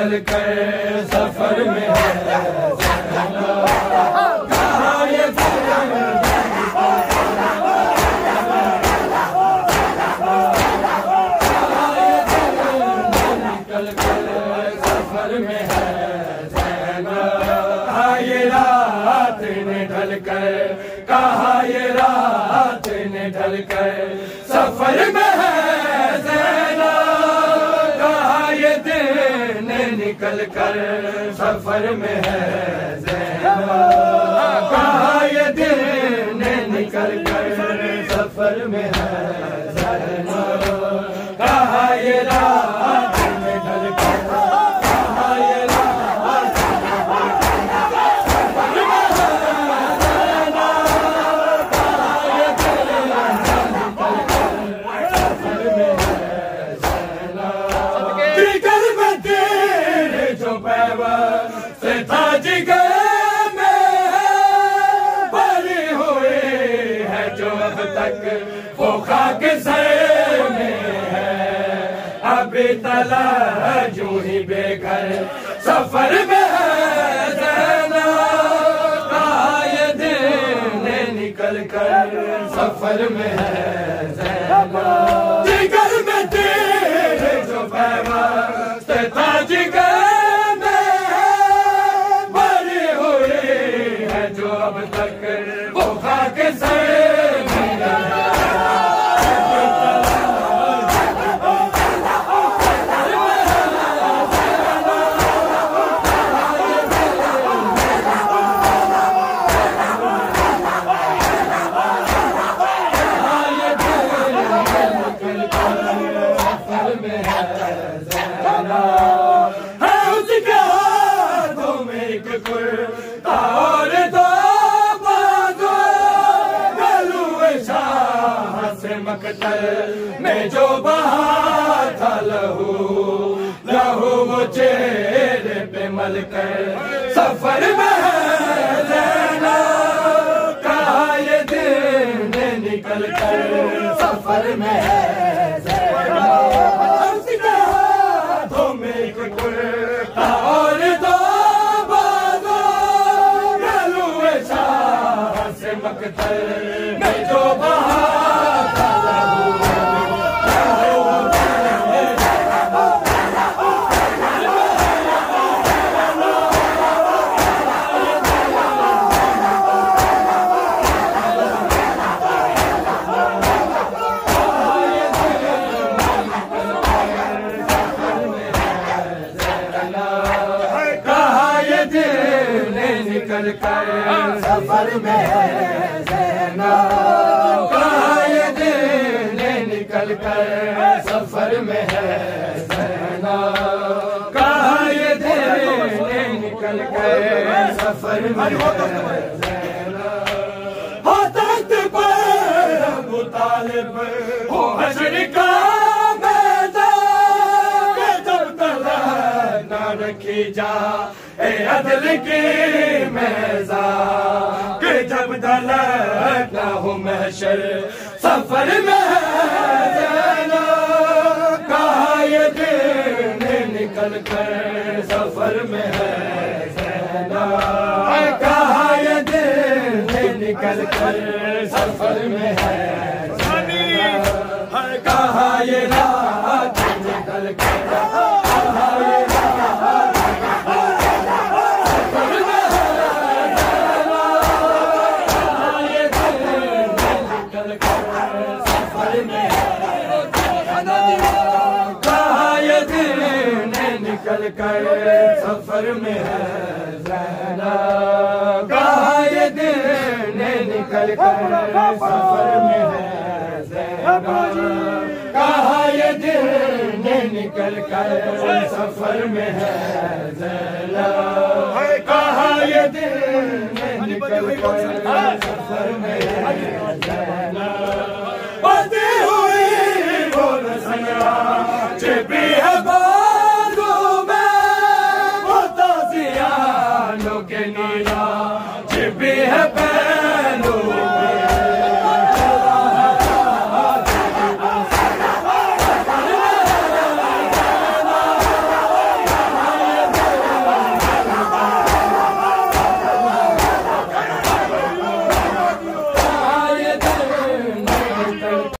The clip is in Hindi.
निकल कर सफर में है ज़ैनब। कहाँ ये ज़ैनब निकल कर सफर में है ज़ैनब। कहाँ ये रात ने ढल कर, कहाँ ये रात ने ढल कर सफर में है ज़ैनब। कहाँ ये दिन निकल कर सफर में है ज़ैनब। कहाँ ये दिन निकल कर सफर में है ज़ैनब। कहाँ ये रात ने ढल कर, कहाँ ये रात जिगर में तेरे जो पैबंद से था जिगर में भरे हुए है जो अब तक वो खाक सर में है। अभी तला जो ही बेघर सफर में है ज़ैनब। कहाँ ये दिन निकल कर सफर में है ज़ैनब। जिगर में तेरे जो पैबंद से था जिगर में भरे हुए है जो अब तक वो खाक सर में है। मकतल में जो बहा था लहू, लहू वो चेहरे पे मल कर सफर में है ज़ैनब। कहाँ ये दिन निकल कर सफर में है ज़ैनब। उसके हाथों में एक कुर्ता और दो बाजू, गलुए शाह से मकतल में जो बहा निकल कर सफर में है ज़ैनब। कहाँ ये दिन निकल कर सफर में है ज़ैनब। कहाँ ये दिन निकल कर सफर में है ज़ैनब। हो तख्त पर अबू तालिब हो हश्र का मैदान, जब तलक न रखी जा ए अदल की मैज़ा, कि जब तलक न हो महशर सफर में है ज़ैनब। कहाँ ये दिन निकल कर सफर में है ज़ैनब। कहाँ ये दिन निकल कर सफर में है ज़ैनब। कहाँ ये रात निकल कर, कहाँ ये रात निकल कर सफर में है ज़ैनब। कहाँ ये दिन निकल कर सफर में है ज़ैनब। कहाँ ये दिन निकल कर सफर में है ज़ैनब। कहाँ ये दिन निकल कर सफर में है ज़ैनब। बंदी हुई वो रसना